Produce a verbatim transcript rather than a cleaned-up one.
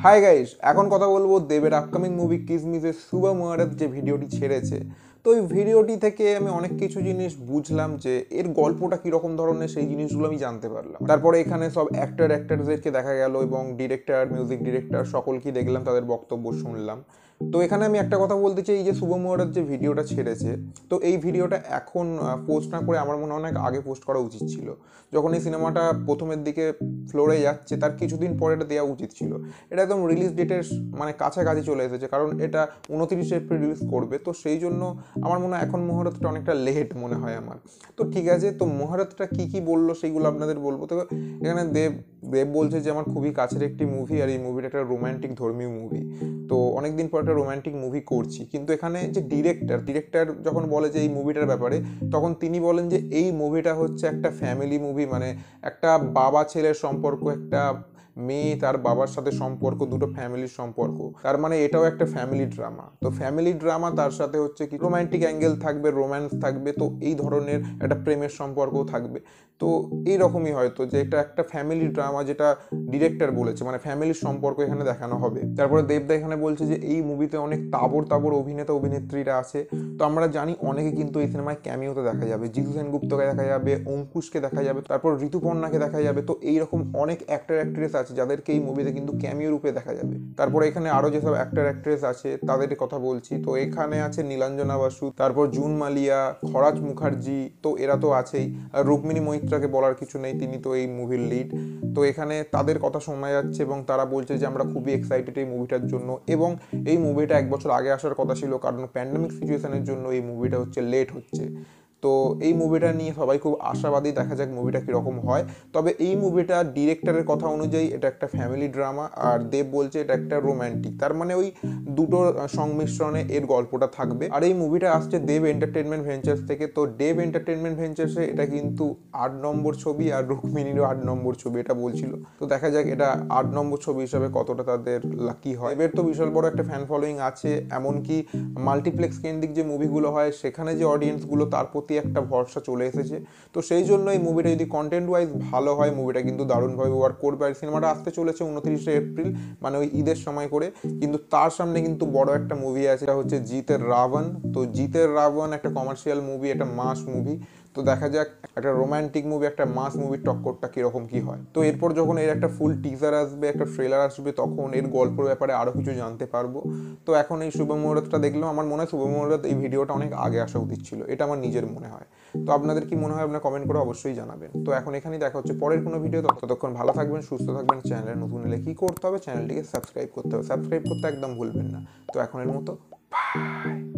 Hi guys, এখন কথা বলবো দেবের আপকামিং মুভি কিসমিসের শুভম মুহারত যে ভিডিওটি ছেড়েছে। তো এই ভিডিওটি থেকে আমি অনেক কিছু জিনিস বুঝলাম যে এর গল্পটা কীরকম ধরনের, সেই জিনিসগুলো আমি জানতে পারলাম। তারপরে এখানে সব অ্যাক্টর অ্যাক্টারদেরকে দেখা গেল এবং ডিরেক্টর, মিউজিক ডিরেক্টর সকলকেই দেখলাম, তাদের বক্তব্য শুনলাম। তো এখানে আমি একটা কথা বলতে চাই, এই যে শুভম মুহারত যে ভিডিওটা ছেড়েছে, তো এই ভিডিওটা এখন পোস্ট না করে আমার মনে হয় অনেক আগে পোস্ট করা উচিত ছিল। যখন এই সিনেমাটা প্রথমের দিকে ফ্লোরে যাচ্ছে তার কিছুদিন পরে এটা দেওয়া উচিত ছিল। এটা একদম রিলিজ ডেটের মানে কাছাকাছি চলে এসেছে, কারণ এটা উনত্রিশে এপ্রিল রিলিজ করবে। তো সেই জন্য আমার মনে হয় এখন মুহূর্তটা অনেকটা লেট মনে হয় আমার। তো ঠিক আছে, তো মুহূর্তটা কী কী বললো সেইগুলো আপনাদের বলবো। তো এখানে দেব দেব বলছে যে আমার খুবই কাছের একটি মুভি, আর এই মুভিটা একটা রোম্যান্টিক ধর্মীয় মুভি। তো অনেকদিন পর একটা রোম্যান্টিক মুভি করছি, কিন্তু এখানে যে ডিরেক্টর ডিরেক্টর যখন বলে যে এই মুভিটার ব্যাপারে, তখন তিনি বলেন যে এই মুভিটা হচ্ছে একটা ফ্যামিলি মুভি, মানে একটা বাবা ছেলের সম্পর্ক, একটা মেয়ে তার বাবার সাথে সম্পর্ক, দুটো ফ্যামিলির সম্পর্ক। তার মানে এটাও একটা ফ্যামিলি ড্রামা। তো ফ্যামিলি ড্রামা তার সাথে হচ্ছে কি রোম্যান্টিক অ্যাঙ্গেল থাকবে, রোম্যান্স থাকবে, তো এই ধরনের একটা প্রেমের সম্পর্কও থাকবে। তো এইরকমই হয়তো যে এটা একটা ফ্যামিলি ড্রামা, যেটা ডিরেক্টর বলেছে, মানে ফ্যামিলির সম্পর্ক এখানে দেখানো হবে। তারপরে দেবদা এখানে বলছে যে এই মুভিতে অনেক তাবড় তাবড় অভিনেতা অভিনেত্রীরা আছে। তো আমরা জানি অনেকে কিন্তু এই সিনেমায় ক্যামিওতে দেখা যাবে, জিতু সেনগুপ্তকে দেখা যাবে, অঙ্কুশকে দেখা যাবে, তারপর ঋতুপর্ণাকে দেখা যাবে। তো এইরকম অনেক অ্যাক্টর অ্যাক্ট্রেস আছে যাদেরকে এই মুভিতে কিন্তু ক্যামিও রূপে দেখা যাবে। তারপরে এখানে আরও যেসব অ্যাক্টর অ্যাক্ট্রেস আছে তাদের কথা বলছি। তো এখানে আছে নীলাঞ্জনা বাসু, তারপর জুন মালিয়া, খরাজ মুখার্জি, তো এরা তো আছেই। আর রুক্মিণী মৈত্রাকে বলার কিছু নেই, তিনি তো এই মুভির লিড। তো এখানে তাদের কথা শোনা যাচ্ছে এবং তারা বলছে যে আমরা খুবই এক্সাইটেড এই মুভিটার জন্য, এবং এই মুভিটা এক বছর আগে আসার কথা ছিল, কারণ প্যান্ডেমিক সিচুয়েশনের জন্য এই মুভিটা হচ্ছে লেট হচ্ছে। তো এই মুভিটা নিয়ে সবাই খুব আশাবাদী, দেখা যাক মুভিটা কীরকম হয়। তবে এই মুভিটা ডিরেক্টরের কথা অনুযায়ী এটা একটা ফ্যামিলি ড্রামা, আর দেব বলছে এটা একটা রোম্যান্টিক। তার মানে ওই দুটো সংমিশ্রণে এর গল্পটা থাকবে। আর এই মুভিটা আসছে দেব এন্টারটেনমেন্ট ভেঞ্চার্স থেকে। তো দেব এন্টারটেনমেন্ট ভেঞ্চার্সে এটা কিন্তু আট নম্বর ছবি, আর রুক্মিণীরও আট নম্বর ছবি, এটা বলছিল। তো দেখা যাক এটা আট নম্বর ছবি হিসাবে কতটা তাদের লাকি হয়। এবার তো বিশাল বড় একটা ফ্যান ফলোয়িং আছে, এমনকি মাল্টিপ্লেক্স কেন্দ্রিক যে মুভিগুলো হয় সেখানে যে অডিয়েন্সগুলো, তার প্রতি একটা ভরসা চলে এসেছে। তো সেই জন্য এই মুভিটা যদি কন্টেন্ট ওয়াইজ ভালো হয়, মুভিটা কিন্তু দারুণভাবে ওয়ার্ক করবে। আর সিনেমাটা আসতে চলেছে উনত্রিশে এপ্রিল, মানে ওই ঈদের সময় করে। কিন্তু তার সামনে কিন্তু বড় একটা মুভি আছে, এটা হচ্ছে জিতের রাবণ। তো জিতের রাবণ একটা কমার্শিয়াল মুভি, একটা মাস মুভি। তো দেখা যাক একটা রোম্যান্টিক মুভি একটা মাস মুভির টক্করটা কীরকম কী হয়। তো এরপর যখন এর একটা ফুল টিজার আসবে, একটা ট্রেলার আসবে, তখন এর গল্পের ব্যাপারে আরও কিছু জানতে পারবো। তো এখন এই শুভ মুহূর্তটা দেখলাম, আমার মনে হয় শুভ মুহূর্ত এই ভিডিওটা অনেক আগে আসা উচিত ছিল, এটা আমার নিজের মনে হয়। তো আপনাদের কি মনে হয় আপনারা কমেন্ট করে অবশ্যই জানাবেন। তো এখন এখানেই দেখা হচ্ছে পরের কোনো ভিডিও। ততক্ষণ ভালো থাকবেন, সুস্থ থাকবেন। চ্যানেলে নতুন এলে কী করতে হবে, চ্যানেলটিকে সাবস্ক্রাইব করতে হবে, সাবস্ক্রাইব করতে একদম ভুলবেন না। তো এখনের মতো বাই।